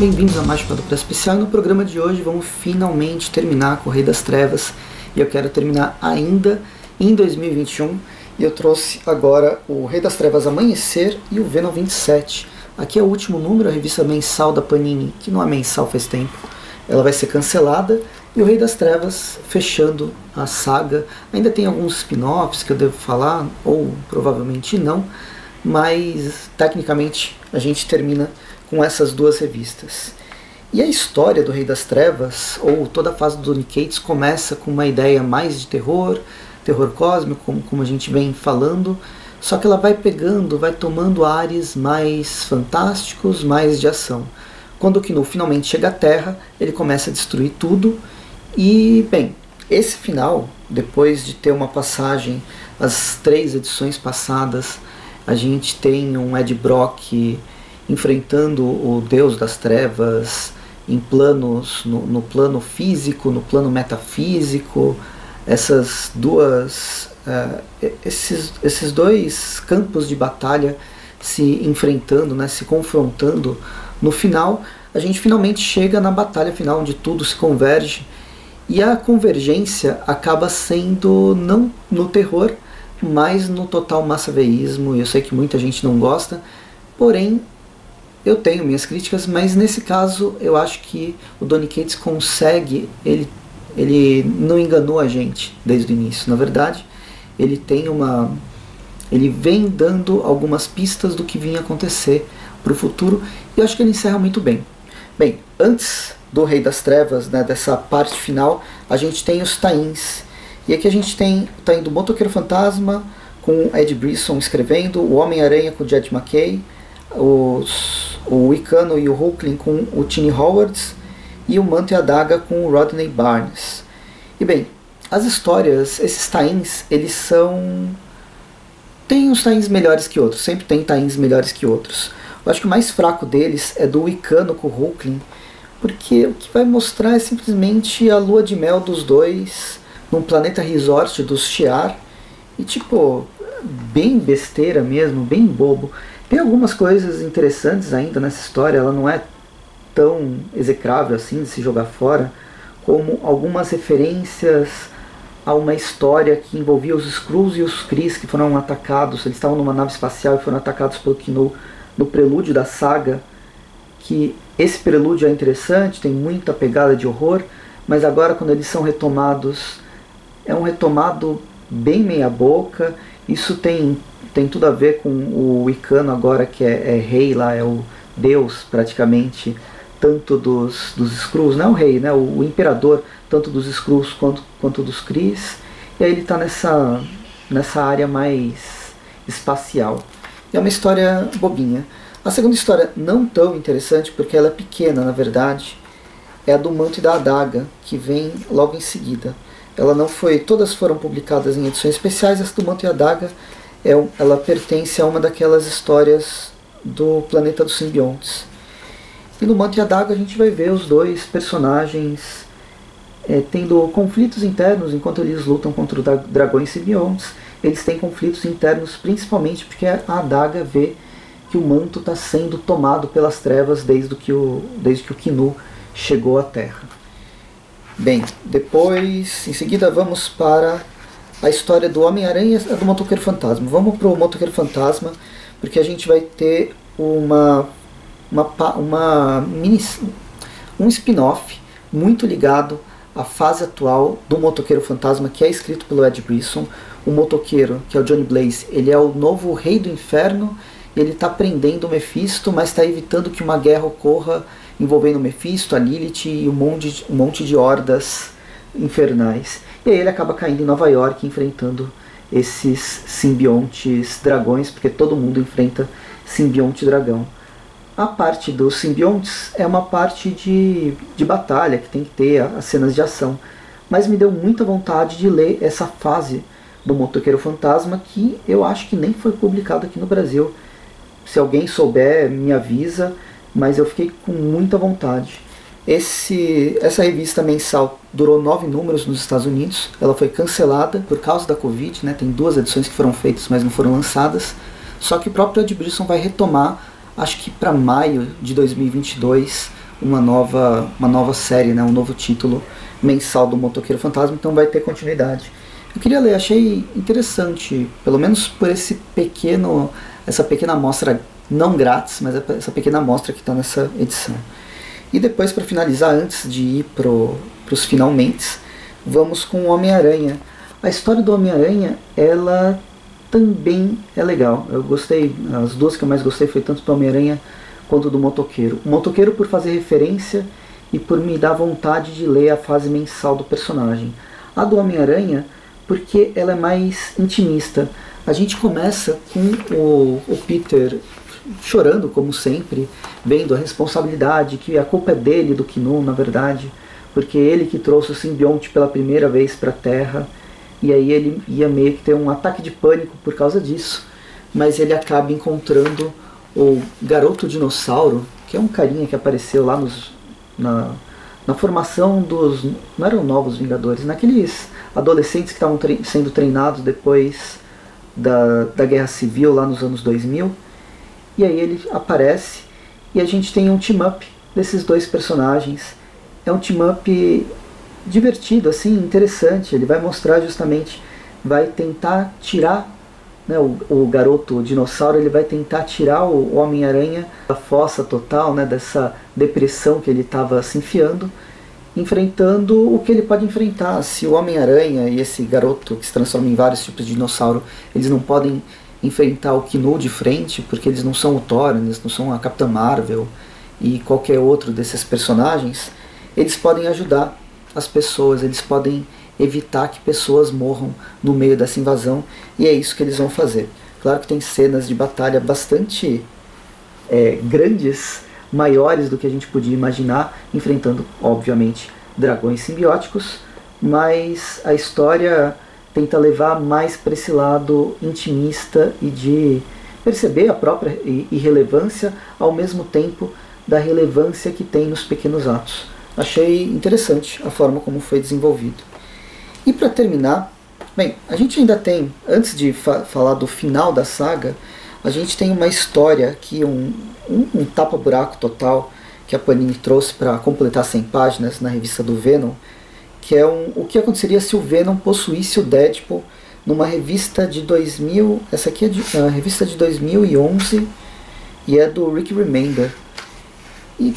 bem-vindos a mais um Padupra Especial. E no programa de hoje vamos finalmente terminar com o Rei das Trevas. E eu quero terminar ainda em 2021. E eu trouxe agora o Rei das Trevas Amanhecer e o Venom 27. Aqui é o último número, a revista mensal da Panini, que não é mensal faz tempo. Ela vai ser cancelada. E o Rei das Trevas fechando a saga. Ainda tem alguns spin-offs que eu devo falar, ou provavelmente não. Mas tecnicamente a gente termina com essas duas revistas. E a história do Rei das Trevas, ou toda a fase do Donny Cates, começa com uma ideia mais de terror cósmico, como a gente vem falando, só que ela vai pegando, vai tomando ares mais fantásticos, mais de ação. Quando o Knu finalmente chega à Terra, ele começa a destruir tudo, e, bem, esse final, depois de ter uma passagem, as 3 edições passadas, a gente tem um Ed Brock enfrentando o Deus das Trevas em planos, no plano físico, no plano metafísico, esses dois campos de batalha se enfrentando, né, se confrontando. No final, a gente finalmente chega na batalha final, onde tudo se converge, e a convergência acaba sendo não no terror, mas no total massaveísmo. Eu sei que muita gente não gosta, porém eu tenho minhas críticas, mas nesse caso eu acho que o Donny Cates consegue, ele não enganou a gente desde o início. Na verdade, ele vem dando algumas pistas do que vinha acontecer para o futuro, e eu acho que ele encerra muito bem. Bem, antes do Rei das Trevas, né, dessa parte final, a gente tem os tie-ins. E aqui a gente tem o tie-in do Motoqueiro Fantasma, com Ed Brisson escrevendo, o Homem-Aranha com o Jed MacKay, o Icano e o Hulkling com o Tini Howards, e o Manto e a Adaga com o Rodney Barnes. E bem, as histórias, esses tie-ins, eles são... tem uns tie-ins melhores que outros, sempre tem tie-ins melhores que outros. Eu acho que o mais fraco deles é do Icano com o Hulkling, porque o que vai mostrar é simplesmente a lua de mel dos dois num planeta resort dos Shi'ar, e tipo, bem besteira mesmo, bem bobo. Tem algumas coisas interessantes ainda nessa história, ela não é tão execrável assim de se jogar fora, como algumas referências a uma história que envolvia os Skrulls e os Krees, que foram atacados. Eles estavam numa nave espacial e foram atacados pelo Knu no prelúdio da saga, que esse prelúdio é interessante, tem muita pegada de horror, mas agora quando eles são retomados, é um retomado bem meia boca. Isso tem tudo a ver com o Icano agora, que é rei lá, é o deus praticamente, tanto dos Skrulls, não é o rei, né, o imperador, tanto dos Skrulls quanto dos Krees. E aí ele está nessa área mais espacial. E é uma história bobinha. A segunda história, não tão interessante, porque ela é pequena na verdade, é a do Manto e da Adaga, que vem logo em seguida. Ela não foi, todas foram publicadas em edições especiais. Essa do Manto e a Adaga, ela pertence a uma daquelas histórias do Planeta dos Simbiontes. E no Manto e a Adaga a gente vai ver os dois personagens tendo conflitos internos enquanto eles lutam contra dragões simbiontes. Eles têm conflitos internos principalmente porque a Adaga vê que o manto está sendo tomado pelas trevas desde que o Knu chegou à Terra. Bem, depois, em seguida, vamos para a história do Homem-Aranha e do Motoqueiro Fantasma. Vamos para o Motoqueiro Fantasma, porque a gente vai ter um spin-off muito ligado à fase atual do Motoqueiro Fantasma, que é escrito pelo Ed Brisson. O motoqueiro, que é o Johnny Blaze, ele é o novo rei do inferno, e ele está prendendo o Mephisto, mas está evitando que uma guerra ocorra envolvendo o Mephisto, a Lilith e um monte de hordas infernais. E aí ele acaba caindo em Nova York, enfrentando esses simbiontes dragões, porque todo mundo enfrenta simbionte dragão. A parte dos simbiontes é uma parte de batalha, que tem que ter as cenas de ação. Mas me deu muita vontade de ler essa fase do Motoqueiro Fantasma, que eu acho que nem foi publicado aqui no Brasil. Se alguém souber, me avisa, mas eu fiquei com muita vontade. Essa revista mensal durou 9 números nos Estados Unidos. Ela foi cancelada por causa da Covid, né? Tem 2 edições que foram feitas, mas não foram lançadas. Só que o próprio Ed Brisson vai retomar, acho que para maio de 2022, uma nova série, né, um novo título mensal do Motoqueiro Fantasma, então vai ter continuidade. Eu queria ler, achei interessante, pelo menos por essa pequena amostra, não grátis, mas essa pequena amostra que está nessa edição. E depois, para finalizar, antes de ir para os finalmente, vamos com o Homem-Aranha. A história do Homem-Aranha, ela também é legal. Eu gostei, as duas que eu mais gostei foi tanto do Homem-Aranha quanto do Motoqueiro. O Motoqueiro por fazer referência e por me dar vontade de ler a fase mensal do personagem. A do Homem-Aranha, porque ela é mais intimista. A gente começa com o Peter chorando, como sempre, vendo a responsabilidade, que a culpa é dele, do Knu, na verdade, porque ele que trouxe o simbionte pela primeira vez para a Terra, e aí ele ia meio que ter um ataque de pânico por causa disso, mas ele acaba encontrando o Garoto Dinossauro, que é um carinha que apareceu lá na formação dos... não eram Novos Vingadores, naqueles adolescentes que estavam sendo treinados depois da Guerra Civil, lá nos anos 2000, e aí ele aparece e a gente tem um team-up desses dois personagens. É um team-up divertido, assim, interessante. Ele vai mostrar justamente, vai tentar tirar, né, o Garoto Dinossauro, ele vai tentar tirar o Homem-Aranha da fossa total, né, dessa depressão que ele estava se enfiando, enfrentando o que ele pode enfrentar. Se o Homem-Aranha e esse garoto que se transforma em vários tipos de dinossauro, eles não podem enfrentar o Knu de frente, porque eles não são o Thor, eles não são a Capitã Marvel e qualquer outro desses personagens, eles podem ajudar as pessoas, eles podem evitar que pessoas morram no meio dessa invasão, e é isso que eles vão fazer. Claro que tem cenas de batalha bastante grandes, maiores do que a gente podia imaginar, enfrentando, obviamente, dragões simbióticos, mas a história tenta levar mais para esse lado intimista e de perceber a própria irrelevância, ao mesmo tempo da relevância que tem nos pequenos atos. Achei interessante a forma como foi desenvolvido. E para terminar, bem, a gente ainda tem, antes de falar do final da saga, a gente tem uma história aqui, um tapa-buraco total que a Panini trouxe para completar 100 páginas na revista do Venom, que é o que aconteceria se o Venom possuísse o Deadpool numa revista de 2000, essa aqui é a revista de 2011 e é do Rick Remender. E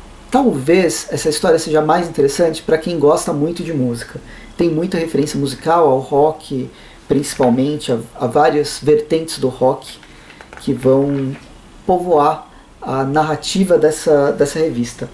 talvez essa história seja mais interessante para quem gosta muito de música. Tem muita referência musical ao rock, principalmente a várias vertentes do rock que vão povoar a narrativa dessa revista.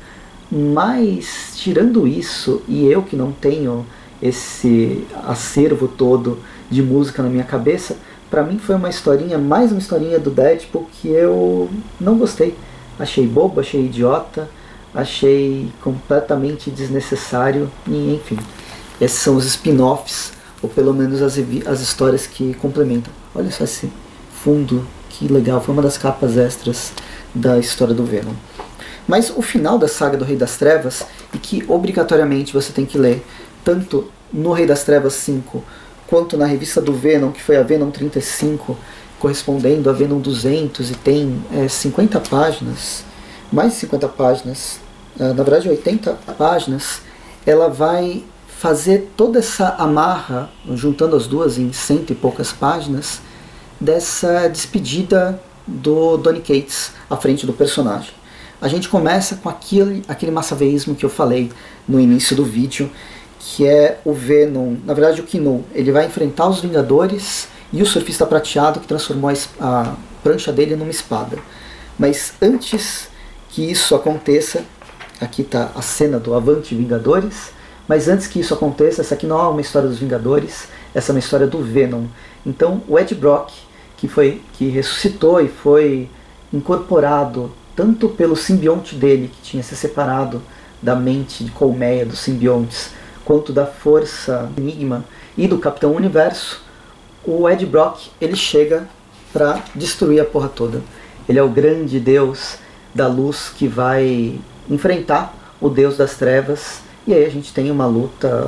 Mas, tirando isso, e eu que não tenho esse acervo todo de música na minha cabeça, pra mim foi mais uma historinha do Deadpool que eu não gostei. Achei bobo, achei idiota, achei completamente desnecessário, e enfim. Esses são os spin-offs, ou pelo menos as histórias que complementam. Olha só esse fundo, que legal, foi uma das capas extras da história do Venom. Mas o final da saga do Rei das Trevas, e que obrigatoriamente você tem que ler, tanto no Rei das Trevas 5, quanto na revista do Venom, que foi a Venom 35, correspondendo a Venom 200, e tem 50 páginas, mais de 50 páginas, na verdade 80 páginas, ela vai fazer toda essa amarra, juntando as duas em 100 e poucas páginas, dessa despedida do Donny Cates à frente do personagem. A gente começa com aquele massaveísmo que eu falei no início do vídeo, que é o Venom, na verdade o Knu, ele vai enfrentar os Vingadores e o Surfista Prateado, que transformou a prancha dele numa espada. Mas antes que isso aconteça, aqui está a cena do Avante Vingadores, mas antes que isso aconteça, essa aqui não é uma história dos Vingadores, essa é uma história do Venom. Então o Ed Brock, que ressuscitou e foi incorporado tanto pelo simbionte dele, que tinha se separado da mente de colmeia dos simbiontes, quanto da força Enigma e do Capitão Universo, o Ed Brock, ele chega para destruir a porra toda. Ele é o grande deus da luz que vai enfrentar o deus das trevas, e aí a gente tem uma luta,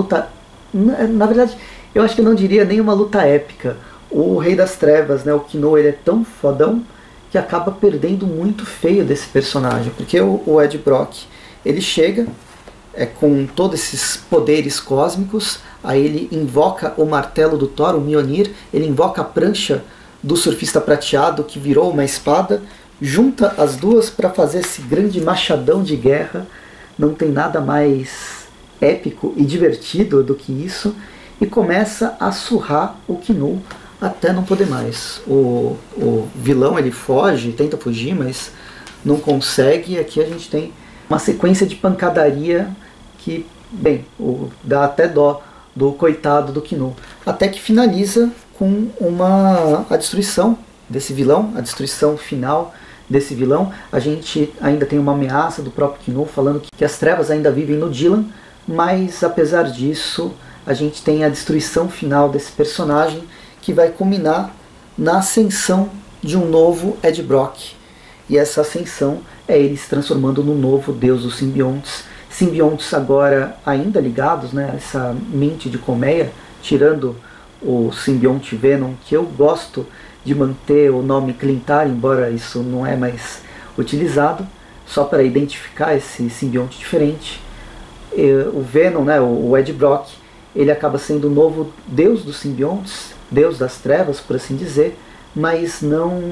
na verdade, eu acho que eu não diria nem uma luta épica. O Rei das Trevas, né, o Knu, ele é tão fodão que acaba perdendo muito feio desse personagem, porque o Ed Brock, ele chega com todos esses poderes cósmicos, aí ele invoca o martelo do Thor, o Mjolnir, ele invoca a prancha do surfista prateado que virou uma espada, junta as duas para fazer esse grande machadão de guerra. Não tem nada mais épico e divertido do que isso, e começa a surrar o Knu até não poder mais. O vilão, ele foge, tenta fugir, mas não consegue. Aqui a gente tem uma sequência de pancadaria que, bem, dá até dó do coitado do Knu. Até que finaliza com a destruição desse vilão, a destruição final desse vilão. A gente ainda tem uma ameaça do próprio Knu falando que as trevas ainda vivem no Dylan, mas apesar disso a gente tem a destruição final desse personagem, que vai culminar na ascensão de um novo Ed Brock. E essa ascensão é ele se transformando no novo deus dos simbiontes. Simbiontes agora ainda ligados, né, a essa mente de colmeia, tirando o simbionte Venom, que eu gosto de manter o nome Clintar, embora isso não é mais utilizado, só para identificar esse simbionte diferente. O Venom, né, o Ed Brock, ele acaba sendo o novo deus dos simbiontes, deus das trevas, por assim dizer, mas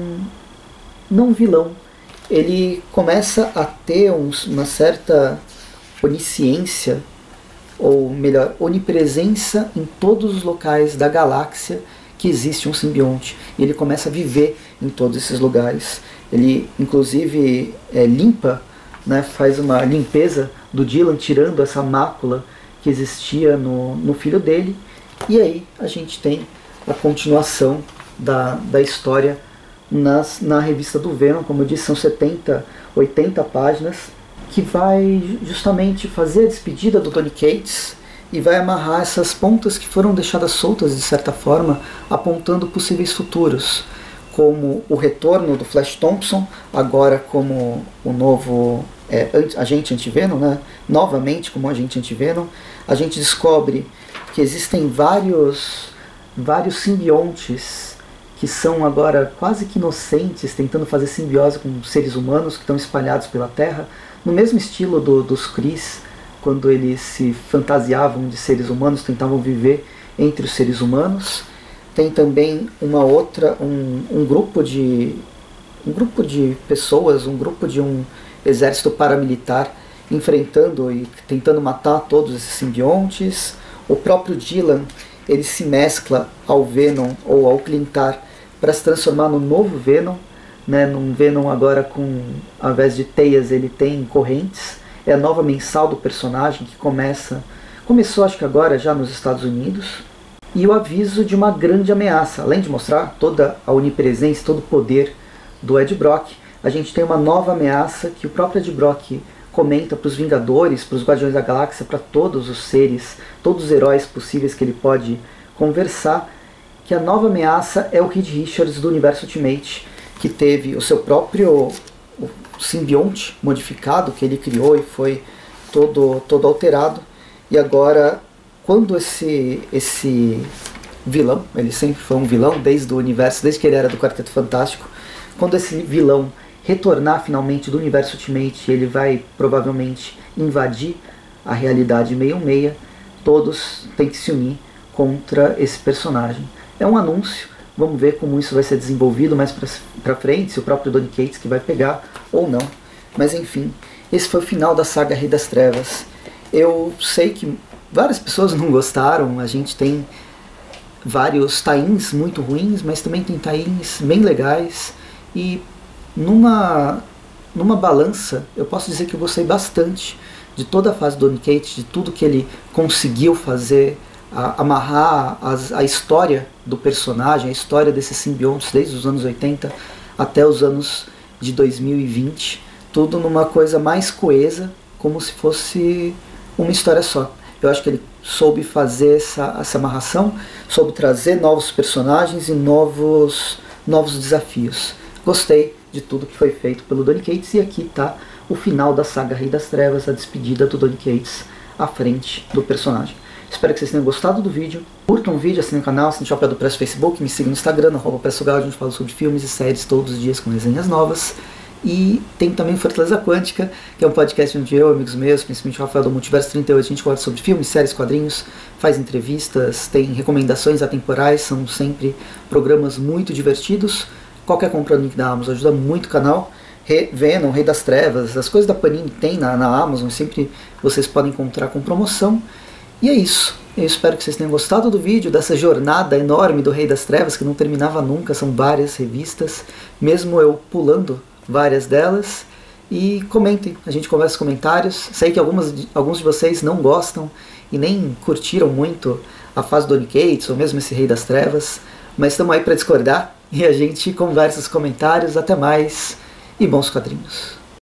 não vilão. Ele começa a ter uma certa onisciência, ou melhor, onipresença em todos os locais da galáxia que existe um simbionte. E ele começa a viver em todos esses lugares. Ele, inclusive, limpa, né, faz uma limpeza do Dylan, tirando essa mácula que existia no filho dele. E aí a gente tem a continuação da história na revista do Venom. Como eu disse, são 70, 80 páginas, que vai justamente fazer a despedida do Donny Cates e vai amarrar essas pontas que foram deixadas soltas de certa forma, apontando possíveis futuros, como o retorno do Flash Thompson, agora como o novo agente anti-Venom, né? Novamente como agente anti-Venom. A gente descobre que existem vários simbiontes que são agora quase que inocentes, tentando fazer simbiose com seres humanos que estão espalhados pela Terra, no mesmo estilo dos Krees, quando eles se fantasiavam de seres humanos, tentavam viver entre os seres humanos. Tem também um grupo de pessoas, um grupo de um exército paramilitar enfrentando e tentando matar todos esses simbiontes. O próprio Dylan, ele se mescla ao Venom ou ao Clintar para se transformar no novo Venom, né? Num Venom agora ao invés de teias, ele tem correntes. É a nova mensal do personagem que começou acho que agora já nos Estados Unidos. E o aviso de uma grande ameaça. Além de mostrar toda a onipresença, todo o poder do Ed Brock, a gente tem uma nova ameaça que o próprio Ed Brock comenta para os Vingadores, para os Guardiões da Galáxia, para todos os seres, todos os heróis possíveis que ele pode conversar, que a nova ameaça é o Reed Richards do Universo Ultimate, que teve o seu próprio simbionte modificado que ele criou e foi todo alterado. E agora, quando esse vilão, ele sempre foi um vilão desde o universo, desde que ele era do Quarteto Fantástico, quando esse vilão retornar finalmente do Universo Ultimate, ele vai provavelmente invadir a realidade 616, todos têm que se unir contra esse personagem. É um anúncio, vamos ver como isso vai ser desenvolvido mais pra frente, se o próprio Donny Cates que vai pegar ou não. Mas enfim, esse foi o final da saga Rei das Trevas. Eu sei que várias pessoas não gostaram, a gente tem vários tie-ins muito ruins, mas também tem tie-ins bem legais. E numa balança, eu posso dizer que eu gostei bastante de toda a fase do Donny Cates, de tudo que ele conseguiu fazer, amarrar a história do personagem, a história desses simbiontes desde os anos 80 até os anos de 2020, tudo numa coisa mais coesa, como se fosse uma história só. Eu acho que ele soube fazer essa amarração, soube trazer novos personagens e novos desafios. Gostei de tudo que foi feito pelo Donny Cates, e aqui está o final da saga Rei das Trevas, a despedida do Donny Cates à frente do personagem. Espero que vocês tenham gostado do vídeo. Curtam o vídeo, assinem o canal, assinem o Chapéu do Preço no Facebook, me sigam no Instagram, @PressoGal, a gente fala sobre filmes e séries todos os dias com resenhas novas. E tem também Fortaleza Quântica, que é um podcast onde eu, amigos meus, principalmente o Rafael do Multiverso 38, a gente conversa sobre filmes, séries, quadrinhos, faz entrevistas, tem recomendações atemporais, são sempre programas muito divertidos. Qualquer compra no link da Amazon ajuda muito o canal. Venom, Rei das Trevas, as coisas da Panini tem na Amazon, sempre vocês podem encontrar com promoção. E é isso. Eu espero que vocês tenham gostado do vídeo, dessa jornada enorme do Rei das Trevas, que não terminava nunca, são várias revistas, mesmo eu pulando várias delas. E comentem, a gente conversa nos comentários. Sei que alguns de vocês não gostam e nem curtiram muito a fase do Donny Cates, ou mesmo esse Rei das Trevas, mas estamos aí para discordar e a gente conversa nos comentários. Até mais e bons quadrinhos.